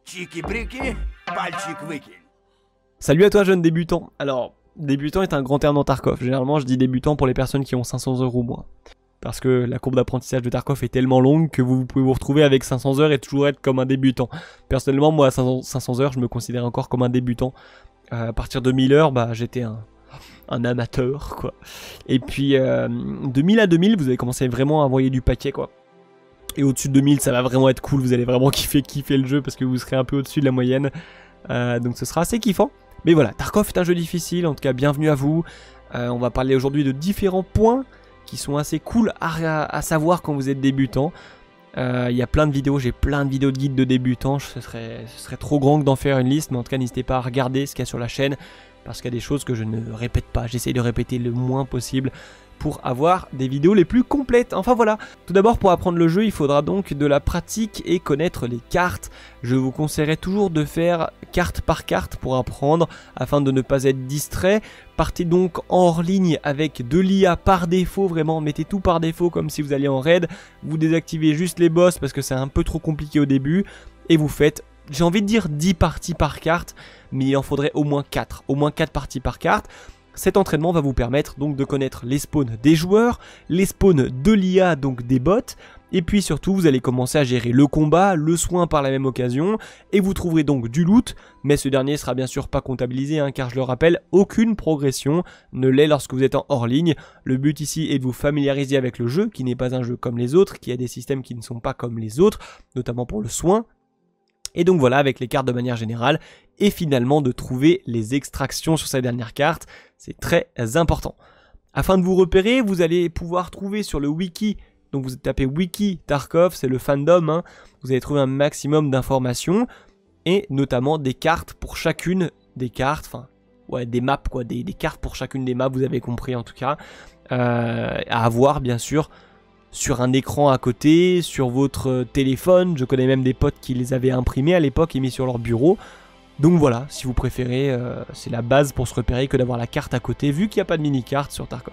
Чики-брики, пальчик выкинь. Salut à toi jeune débutant. Alors, débutant est un grand terme dans Tarkov. Généralement je dis débutant pour les personnes qui ont 500 heures ou moins. Parce que la courbe d'apprentissage de Tarkov est tellement longue que vous pouvez vous retrouver avec 500 heures et toujours être comme un débutant. Personnellement moi à 500 heures je me considère encore comme un débutant. À partir de 1000 heures bah j'étais un amateur quoi. Et puis de 1000 à 2000 vous allez commencer vraiment à envoyer du paquet quoi. Et au-dessus de 2000 ça va vraiment être cool, vous allez vraiment kiffer le jeu parce que vous serez un peu au-dessus de la moyenne. Donc ce sera assez kiffant. Mais voilà, Tarkov est un jeu difficile, en tout cas bienvenue à vous. On va parler aujourd'hui de différents points qui sont assez cool à savoir quand vous êtes débutant. Il y a plein de vidéos, j'ai plein de vidéos de guides de débutants, ce serait trop grand que d'en faire une liste, mais en tout cas n'hésitez pas à regarder ce qu'il y a sur la chaîne, parce qu'il y a des choses que je ne répète pas, j'essaye de répéter le moins possible pour avoir des vidéos les plus complètes. Enfin voilà, tout d'abord pour apprendre le jeu il faudra donc de la pratique et connaître les cartes. Je vous conseillerais toujours de faire carte par carte pour apprendre afin de ne pas être distrait. Partez donc en hors ligne avec de l'IA par défaut, vraiment mettez tout par défaut comme si vous alliez en raid. Vous désactivez juste les boss parce que c'est un peu trop compliqué au début et vous faites, j'ai envie de dire 10 parties par carte, mais il en faudrait au moins 4 parties par carte. Cet entraînement va vous permettre donc de connaître les spawns des joueurs, les spawns de l'IA, donc des bots, et puis surtout vous allez commencer à gérer le combat, le soin par la même occasion, et vous trouverez donc du loot, mais ce dernier sera bien sûr pas comptabilisé, hein, car je le rappelle, aucune progression ne l'est lorsque vous êtes en hors ligne. Le but ici est de vous familiariser avec le jeu, qui n'est pas un jeu comme les autres, qui a des systèmes qui ne sont pas comme les autres, notamment pour le soin. Et donc voilà, avec les cartes de manière générale, et finalement de trouver les extractions sur ces dernières cartes, c'est très important. Afin de vous repérer, vous allez pouvoir trouver sur le wiki, donc vous tapez wiki Tarkov, c'est le fandom, hein, vous allez trouver un maximum d'informations, et notamment des cartes pour chacune des cartes, enfin, ouais, des maps quoi, des cartes pour chacune des maps, vous avez compris en tout cas, à avoir bien sûr, sur un écran à côté, sur votre téléphone. Je connais même des potes qui les avaient imprimés à l'époque et mis sur leur bureau. Donc voilà, si vous préférez, c'est la base pour se repérer que d'avoir la carte à côté, vu qu'il n'y a pas de mini-carte sur Tarkov.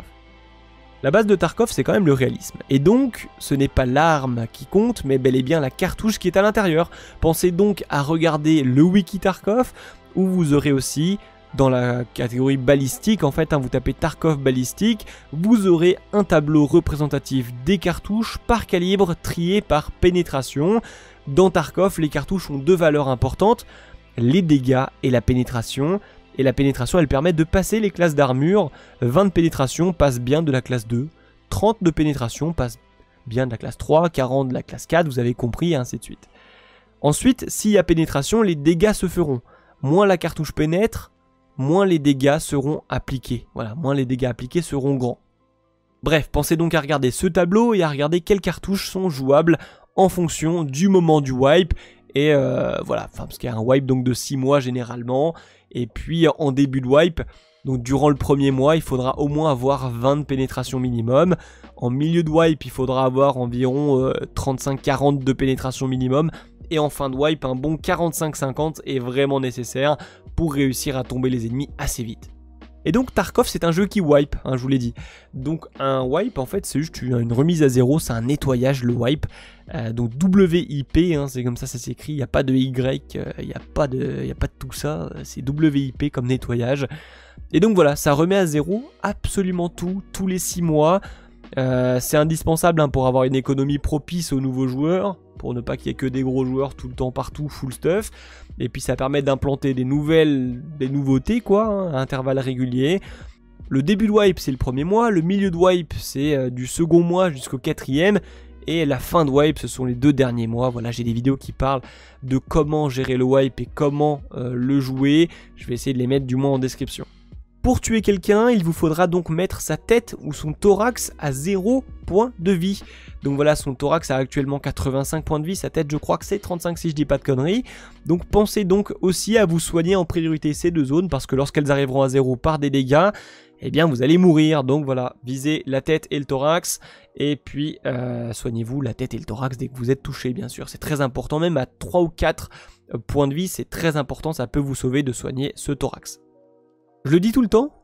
La base de Tarkov, c'est quand même le réalisme. Et donc, ce n'est pas l'arme qui compte, mais bel et bien la cartouche qui est à l'intérieur. Pensez donc à regarder le wiki Tarkov, où vous aurez aussi, dans la catégorie balistique, en fait, hein, vous tapez Tarkov balistique, vous aurez un tableau représentatif des cartouches par calibre trié par pénétration. Dans Tarkov, les cartouches ont deux valeurs importantes, les dégâts et la pénétration. Et la pénétration, elle permet de passer les classes d'armure. 20 de pénétration passe bien de la classe 2, 30 de pénétration passe bien de la classe 3, 40 de la classe 4, vous avez compris, et ainsi de suite. Ensuite, s'il y a pénétration, les dégâts se feront. Moins la cartouche pénètre, moins les dégâts seront appliqués. Voilà, moins les dégâts appliqués seront grands. Bref, pensez donc à regarder ce tableau et à regarder quelles cartouches sont jouables en fonction du moment du wipe. Et voilà, parce qu'il y a un wipe donc de 6 mois généralement. Et puis en début de wipe, donc durant le premier mois, il faudra au moins avoir 20 de pénétration minimum. En milieu de wipe, il faudra avoir environ 35-40 de pénétration minimum. Et en fin de wipe, un bon 45-50 est vraiment nécessaire pour réussir à tomber les ennemis assez vite. Et donc Tarkov c'est un jeu qui wipe, hein, je vous l'ai dit. Donc un wipe en fait c'est juste une remise à zéro, c'est un nettoyage le wipe. Donc WIP, hein, c'est comme ça s'écrit, il n'y a pas de Y, il n'y a pas de tout ça, c'est WIP comme nettoyage. Et donc voilà, ça remet à zéro absolument tout, tous les 6 mois. C'est indispensable hein, pour avoir une économie propice aux nouveaux joueurs, pour ne pas qu'il y ait que des gros joueurs tout le temps partout, full stuff. Et puis ça permet d'implanter des nouveautés quoi, hein, à intervalles réguliers. Le début de wipe c'est le premier mois, le milieu de wipe c'est du second mois jusqu'au 4e, et la fin de wipe ce sont les 2 derniers mois. Voilà, j'ai des vidéos qui parlent de comment gérer le wipe et comment le jouer. Je vais essayer de les mettre du moins en description. Pour tuer quelqu'un, il vous faudra donc mettre sa tête ou son thorax à 0 points de vie. Donc voilà, son thorax a actuellement 85 points de vie, sa tête je crois que c'est 35 si je dis pas de conneries. Donc pensez donc aussi à vous soigner en priorité ces deux zones, parce que lorsqu'elles arriveront à 0 par des dégâts, eh bien vous allez mourir. Donc voilà, visez la tête et le thorax, et puis soignez-vous la tête et le thorax dès que vous êtes touché bien sûr. C'est très important, même à 3 ou 4 points de vie, c'est très important, ça peut vous sauver de soigner ce thorax. Je le dis tout le temps,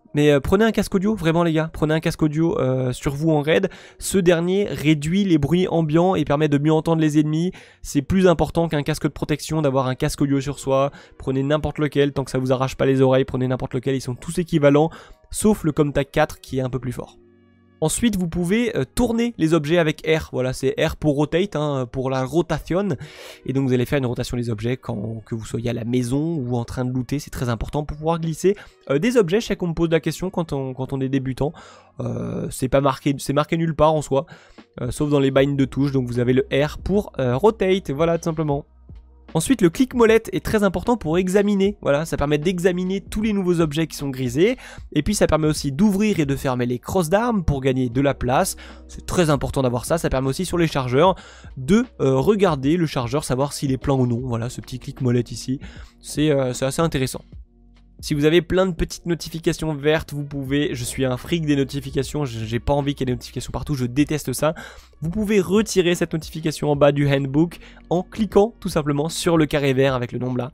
Mais prenez un casque audio, vraiment les gars, prenez un casque audio sur vous en raid. Ce dernier réduit les bruits ambiants et permet de mieux entendre les ennemis. C'est plus important qu'un casque de protection d'avoir un casque audio sur soi. Prenez n'importe lequel, tant que ça vous arrache pas les oreilles, prenez n'importe lequel, ils sont tous équivalents, sauf le Comtac 4 qui est un peu plus fort. Ensuite, vous pouvez tourner les objets avec R. Voilà, c'est R pour rotate, hein, pour la rotation. Et donc, vous allez faire une rotation des objets que vous soyez à la maison ou en train de looter. C'est très important pour pouvoir glisser des objets. Je sais qu'on me pose la question quand on est débutant. C'est marqué nulle part en soi, sauf dans les binds de touches. Donc, vous avez le R pour rotate. Voilà, tout simplement. Ensuite, le clic molette est très important pour examiner. Voilà, ça permet d'examiner tous les nouveaux objets qui sont grisés. Et puis, ça permet aussi d'ouvrir et de fermer les crosses d'armes pour gagner de la place. C'est très important d'avoir ça. Ça permet aussi sur les chargeurs de regarder le chargeur, savoir s'il est plein ou non. Voilà, ce petit clic molette ici, c'est assez intéressant. Si vous avez plein de petites notifications vertes, vous pouvez, je suis un freak des notifications, j'ai pas envie qu'il y ait des notifications partout, je déteste ça. Vous pouvez retirer cette notification en bas du handbook en cliquant tout simplement sur le carré vert avec le nombre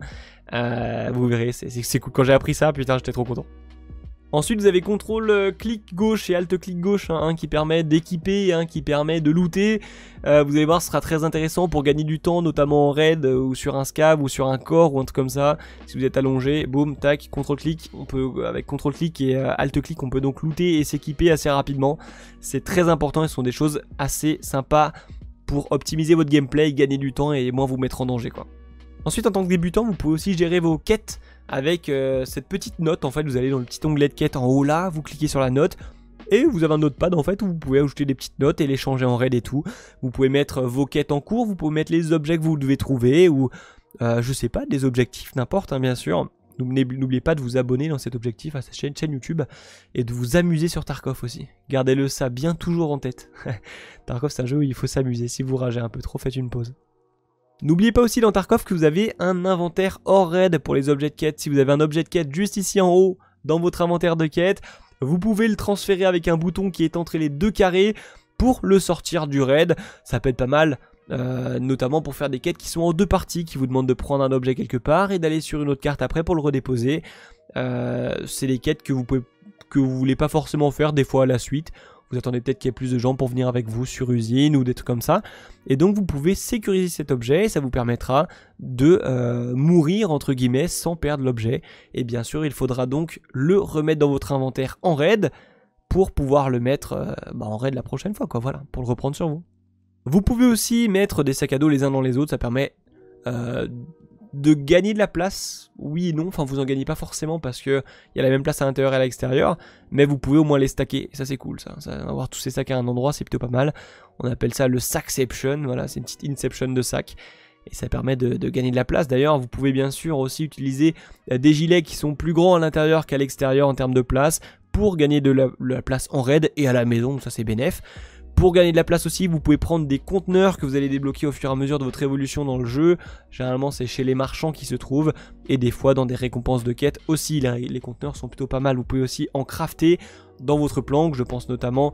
là. Vous verrez, c'est cool. Quand j'ai appris ça, putain, j'étais trop content. Ensuite, vous avez contrôle clic gauche et alt clic gauche, hein, un qui permet d'équiper et un qui permet de looter. Vous allez voir, ce sera très intéressant pour gagner du temps, notamment en raid ou sur un scav ou sur un corps ou un truc comme ça. Si vous êtes allongé, boum, tac, contrôle clic, on peut avec contrôle clic et alt clic, on peut donc looter et s'équiper assez rapidement. C'est très important et ce sont des choses assez sympas pour optimiser votre gameplay, gagner du temps et moins vous mettre en danger, quoi. Ensuite, en tant que débutant, vous pouvez aussi gérer vos quêtes avec cette petite note. En fait, vous allez dans le petit onglet de quête en haut là, vous cliquez sur la note et vous avez un notepad en fait où vous pouvez ajouter des petites notes et les changer en raid et tout. Vous pouvez mettre vos quêtes en cours, vous pouvez mettre les objets que vous devez trouver ou je sais pas, des objectifs, n'importe, hein, bien sûr. N'oubliez pas de vous abonner dans cet objectif à cette chaîne YouTube et de vous amuser sur Tarkov aussi. Gardez-le ça bien toujours en tête. Tarkov, c'est un jeu où il faut s'amuser. Si vous ragez un peu trop, faites une pause. N'oubliez pas aussi dans Tarkov que vous avez un inventaire hors raid pour les objets de quête. Si vous avez un objet de quête juste ici en haut dans votre inventaire de quête, vous pouvez le transférer avec un bouton qui est entre les deux carrés pour le sortir du raid. Ça peut être pas mal, notamment pour faire des quêtes qui sont en deux parties, qui vous demandent de prendre un objet quelque part et d'aller sur une autre carte après pour le redéposer. C'est des quêtes que vous voulez pas forcément faire des fois à la suite. Vous attendez peut-être qu'il y ait plus de gens pour venir avec vous sur usine ou des trucs comme ça. Et donc vous pouvez sécuriser cet objet et ça vous permettra de mourir entre guillemets sans perdre l'objet. Et bien sûr il faudra donc le remettre dans votre inventaire en raid pour pouvoir le mettre en raid la prochaine fois, quoi. Voilà, pour le reprendre sur vous. Vous pouvez aussi mettre des sacs à dos les uns dans les autres, ça permet de gagner de la place, oui et non, enfin vous en gagnez pas forcément parce que il y a la même place à l'intérieur et à l'extérieur, mais vous pouvez au moins les stacker, et ça c'est cool ça, avoir tous ces sacs à un endroit c'est plutôt pas mal, on appelle ça le sackception, voilà c'est une petite inception de sac, et ça permet de gagner de la place. D'ailleurs vous pouvez bien sûr aussi utiliser des gilets qui sont plus grands à l'intérieur qu'à l'extérieur en termes de place, pour gagner de la place en raid et à la maison, ça c'est bénef. Pour gagner de la place aussi, vous pouvez prendre des conteneurs que vous allez débloquer au fur et à mesure de votre évolution dans le jeu. Généralement, c'est chez les marchands qui se trouvent. Et des fois, dans des récompenses de quête aussi. Les conteneurs sont plutôt pas mal. Vous pouvez aussi en crafter dans votre planque. Je pense notamment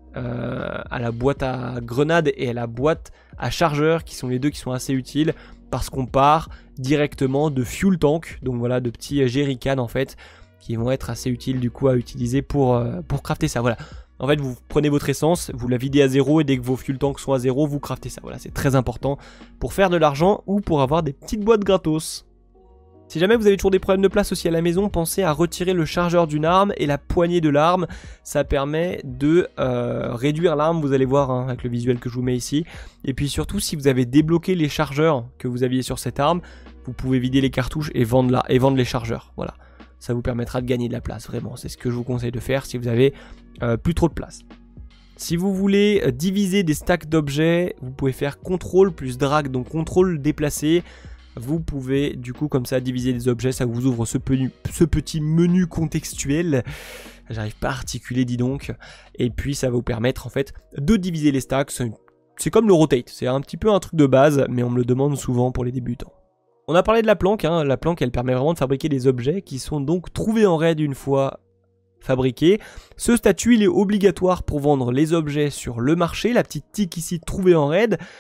à la boîte à grenades et à la boîte à chargeur, qui sont les deux qui sont assez utiles. Parce qu'on part directement de fuel tank. Donc voilà, de petits jerrycans en fait, qui vont être assez utiles du coup à utiliser pour crafter ça. Voilà. En fait, vous prenez votre essence, vous la videz à 0 et dès que vos fuel tanks sont à 0, vous craftez ça. Voilà, c'est très important pour faire de l'argent ou pour avoir des petites boîtes gratos. Si jamais vous avez toujours des problèmes de place aussi à la maison, pensez à retirer le chargeur d'une arme et la poignée de l'arme. Ça permet de réduire l'arme, vous allez voir hein, avec le visuel que je vous mets ici. Et puis surtout, si vous avez débloqué les chargeurs que vous aviez sur cette arme, vous pouvez vider les cartouches et vendre les chargeurs. Voilà. Ça vous permettra de gagner de la place, vraiment. C'est ce que je vous conseille de faire si vous avez plus trop de place. Si vous voulez diviser des stacks d'objets, vous pouvez faire CTRL plus drag, donc CTRL déplacer. Vous pouvez du coup comme ça diviser des objets, ça vous ouvre ce petit menu contextuel. J'arrive pas à articuler, dis donc. Et puis ça va vous permettre en fait de diviser les stacks. C'est comme le rotate, c'est un petit peu un truc de base, mais on me le demande souvent pour les débutants. On a parlé de la planque, hein. La planque elle permet vraiment de fabriquer des objets qui sont donc trouvés en raid une fois fabriqués. Ce statut il est obligatoire pour vendre les objets sur le marché, la petite tic ici trouvée en raid.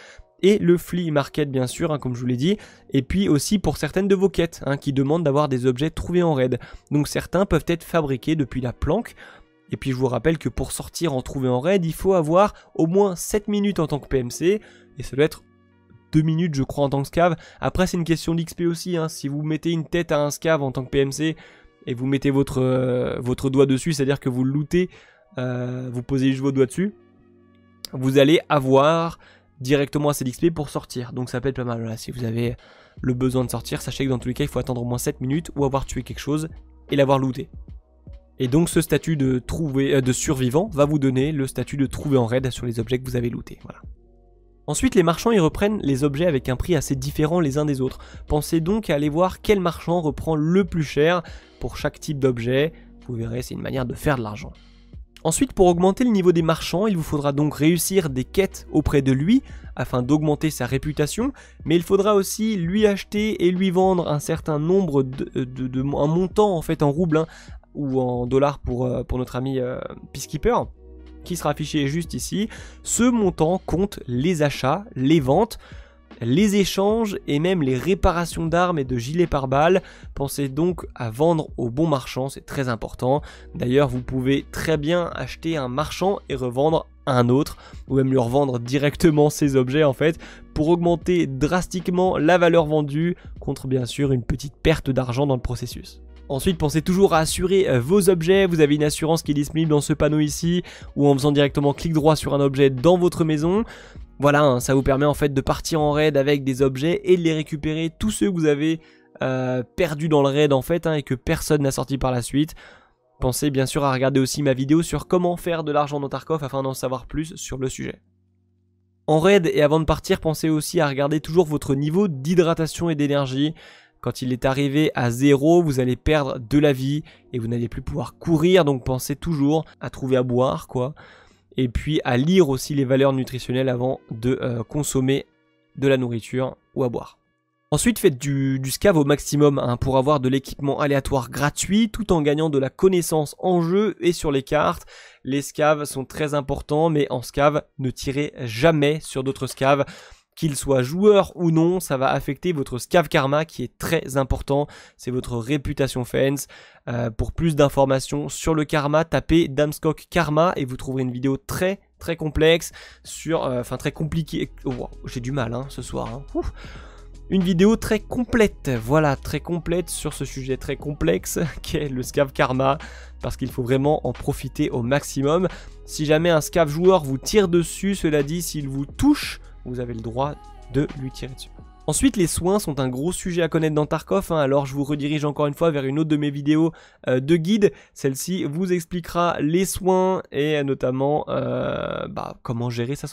et le flea market bien sûr, hein, comme je vous l'ai dit, et puis aussi pour certaines de vos quêtes hein, qui demandent d'avoir des objets trouvés en raid. Donc certains peuvent être fabriqués depuis la planque, et puis je vous rappelle que pour sortir en trouver en raid, il faut avoir au moins 7 minutes en tant que PMC, et ça doit être 2 minutes je crois en tant que scav. Après c'est une question d'XP aussi, hein. Si vous mettez une tête à un scav en tant que PMC, et vous mettez votre doigt dessus, c'est-à-dire que vous le lootez, vous posez juste vos doigts dessus, vous allez avoir directement assez d'XP pour sortir. Donc ça peut être pas mal. Voilà, si vous avez le besoin de sortir, sachez que dans tous les cas, il faut attendre au moins 7 minutes ou avoir tué quelque chose et l'avoir looté. Et donc ce statut de survivant va vous donner le statut de trouver en raid sur les objets que vous avez lootés. Voilà. Ensuite, les marchands ils reprennent les objets avec un prix assez différent les uns des autres. Pensez donc à aller voir quel marchand reprend le plus cher pour chaque type d'objet. Vous verrez, c'est une manière de faire de l'argent. Ensuite, pour augmenter le niveau des marchands, il vous faudra donc réussir des quêtes auprès de lui afin d'augmenter sa réputation, mais il faudra aussi lui acheter et lui vendre un certain nombre un montant en fait en roubles hein, ou en dollars pour notre ami Peacekeeper, qui sera affiché juste ici. Ce montant compte les achats, les ventes, les échanges et même les réparations d'armes et de gilets pare-balles. Pensez donc à vendre au bon marchand, c'est très important. D'ailleurs, vous pouvez très bien acheter un marchand et revendre un autre, ou même lui revendre directement ses objets en fait, pour augmenter drastiquement la valeur vendue, contre bien sûr une petite perte d'argent dans le processus. Ensuite, pensez toujours à assurer vos objets. Vous avez une assurance qui est disponible dans ce panneau ici, ou en faisant directement clic droit sur un objet dans votre maison. Voilà, hein, ça vous permet en fait de partir en raid avec des objets et de les récupérer, tous ceux que vous avez perdus dans le raid en fait, hein, et que personne n'a sorti par la suite. Pensez bien sûr à regarder aussi ma vidéo sur comment faire de l'argent dans Tarkov afin d'en savoir plus sur le sujet. En raid et avant de partir, pensez aussi à regarder toujours votre niveau d'hydratation et d'énergie. Quand il est arrivé à 0, vous allez perdre de la vie et vous n'allez plus pouvoir courir, donc pensez toujours à trouver à boire quoi. Et puis à lire aussi les valeurs nutritionnelles avant de consommer de la nourriture ou à boire. Ensuite, faites du scav au maximum hein, pour avoir de l'équipement aléatoire gratuit tout en gagnant de la connaissance en jeu et sur les cartes. Les scavs sont très importants, mais en scav, ne tirez jamais sur d'autres scavs. Qu'il soit joueur ou non, ça va affecter votre scav karma qui est très important. C'est votre réputation fans. Pour plus d'informations sur le karma, tapez Damskok Karma et vous trouverez une vidéo très complexe sur... très compliquée. Oh, wow, j'ai du mal hein, ce soir. Hein. Ouf. Une vidéo très complète, voilà, très complète sur ce sujet très complexe qu'est le scav karma, parce qu'il faut vraiment en profiter au maximum. Si jamais un scav joueur vous tire dessus, cela dit, s'il vous touche, vous avez le droit de lui tirer dessus. Ensuite, les soins sont un gros sujet à connaître dans Tarkov, hein, alors je vous redirige encore une fois vers une autre de mes vidéos de guide. Celle-ci vous expliquera les soins et notamment comment gérer sa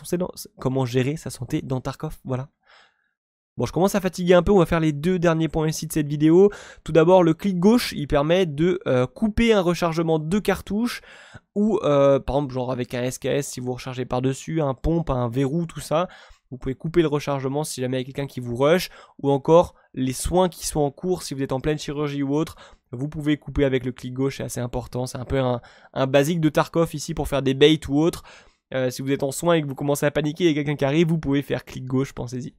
santé dans Tarkov, voilà. Bon, je commence à fatiguer un peu, on va faire les deux derniers points ici de cette vidéo. Tout d'abord, le clic gauche, il permet de couper un rechargement de cartouches ou, par exemple, genre avec un SKS, si vous rechargez par-dessus, un pompe, un verrou, tout ça. Vous pouvez couper le rechargement si jamais il y a quelqu'un qui vous rush, ou encore les soins qui sont en cours si vous êtes en pleine chirurgie ou autre. Vous pouvez couper avec le clic gauche, c'est assez important. C'est un peu un basique de Tarkov ici pour faire des baits ou autre. Si vous êtes en soins et que vous commencez à paniquer et quelqu'un qui arrive, vous pouvez faire clic gauche, pensez-y.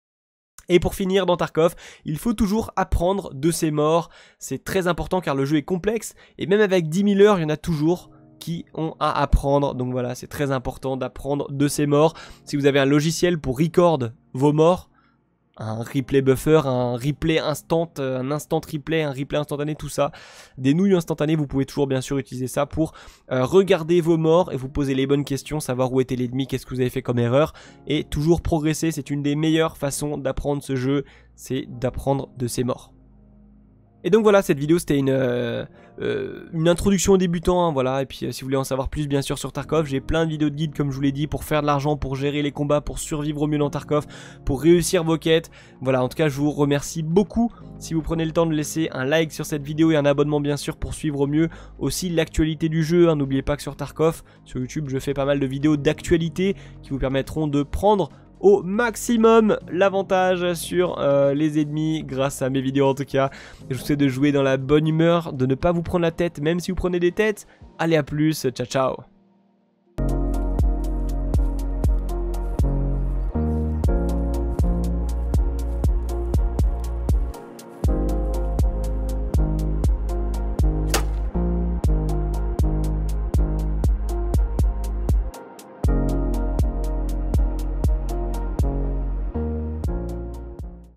Et pour finir dans Tarkov, il faut toujours apprendre de ses morts. C'est très important car le jeu est complexe et même avec 10 000 heures, il y en a toujours qui ont à apprendre. Donc voilà, c'est très important d'apprendre de ses morts. Si vous avez un logiciel pour record vos morts, un replay buffer, un replay instant, un instant replay, un replay instantané, tout ça, des nouilles instantanées, vous pouvez toujours bien sûr utiliser ça pour regarder vos morts et vous poser les bonnes questions, savoir où était l'ennemi, qu'est-ce que vous avez fait comme erreur et toujours progresser. C'est une des meilleures façons d'apprendre ce jeu, c'est d'apprendre de ses morts. Et donc voilà, cette vidéo c'était une introduction aux débutants, hein, voilà. Et puis si vous voulez en savoir plus bien sûr sur Tarkov, j'ai plein de vidéos de guide comme je vous l'ai dit pour faire de l'argent, pour gérer les combats, pour survivre au mieux dans Tarkov, pour réussir vos quêtes. Voilà, en tout cas je vous remercie beaucoup si vous prenez le temps de laisser un like sur cette vidéo et un abonnement bien sûr pour suivre au mieux aussi l'actualité du jeu, hein. N'oubliez pas que sur Tarkov, sur YouTube je fais pas mal de vidéos d'actualité qui vous permettront de prendre au maximum l'avantage sur les ennemis grâce à mes vidéos en tout cas. Je vous souhaite de jouer dans la bonne humeur, de ne pas vous prendre la tête même si vous prenez des têtes. Allez, à plus, ciao ciao.